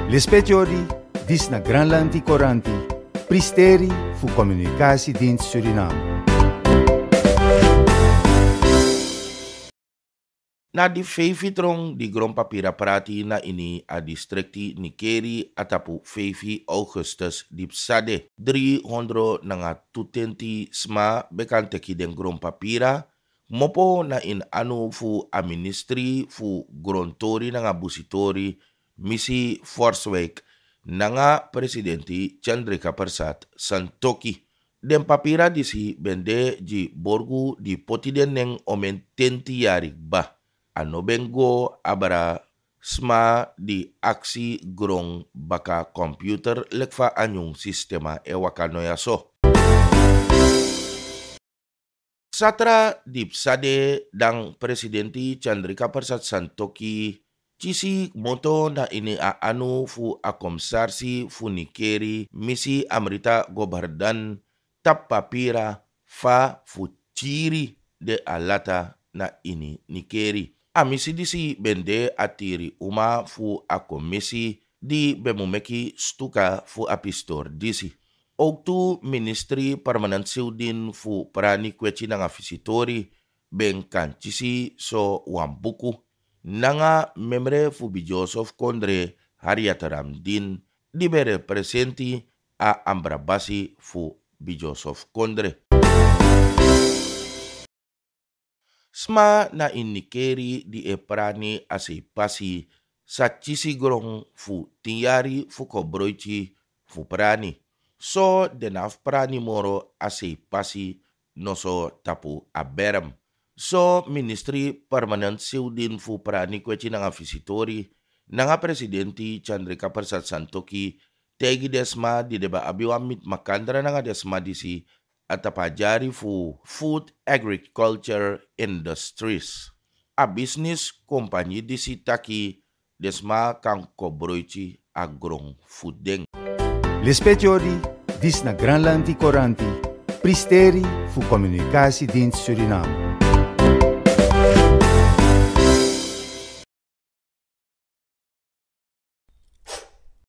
L'espetiori dis na Granlandi Coranti, pristeri fu Communicatiedienst Suriname. Na di Fevi-trong di Grompapira Prati na ini a distrikti Nikeri atapu Fevi Augustus di Psade 300 nga tutenti sma bekanteki den Grompapira mopo na in anu fu a ministri fu Grontori na nga busitori misi Forswijk na nga presidenti Chandrika Persat Santokhi. Den papira disi bende di borgu di potiden neng omen tenti yarik ba. Ano bengo abara sma di aksi grong baka computer lekfa anyong sistema ewakano yaso. Satra di Psade dang presidenti Chandrika Persat Santokhi cisi moto na ini a anu fu akomsarsi fu Nikeri misi amrita gobardan tap papira fa fu ciri de alata na ini Nikeri. Amisi disi bende atiri uma fu a komisi di bemumeki stuka fu apistor disi. Oktu ministri permanent siudin fu prani kwechi nga visitori ben kancisi so wambuku nanga memre fu bi Joseph Kondre Hariataram din di bere presenti a ambrabasi fu bi Joseph Kondre. Sma na in Nikeri di eprani asipasi sa cisi grong fu tiyari fu kobroichi fu prani. So denaf prani moro asipasi no so tapu aberem. So ministri permanent siudin fu prani kwechi nga visitori nga presidenti Chandrika Persat Santokhi tegi desma di deba abiwamit makandra nga desma disi atapajari fu food agriculture industries. A business company disi taki desma kang kobroichi agrong foodeng. L'espetiori dis na Granlandi Coranti, pristeri fu Communicatiedienst Suriname.